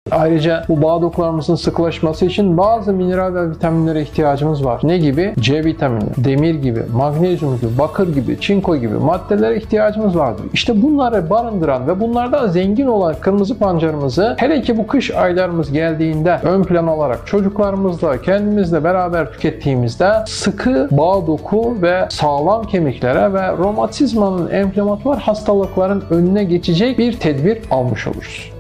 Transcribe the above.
Ayrıca bu bağ dokularımızın sıkılaşması için bazı mineral ve vitaminlere ihtiyacımız var. Ne gibi? C vitamini, demir gibi, magnezyum gibi, bakır gibi, çinko gibi maddelere ihtiyacımız vardır. İşte bunları barındıran ve bunlardan zengin olan kırmızı pancarımızı hele ki bu kış aylarımız geldiğinde ön plan olarak çocuklarımızla, kendimizle beraber tükettiğimizde sıkı bağ doku ve sağlam kemiklere ve romatizmanın, enflamatuar hastalıkların önüne geçecek bir tedbir almış oluruz.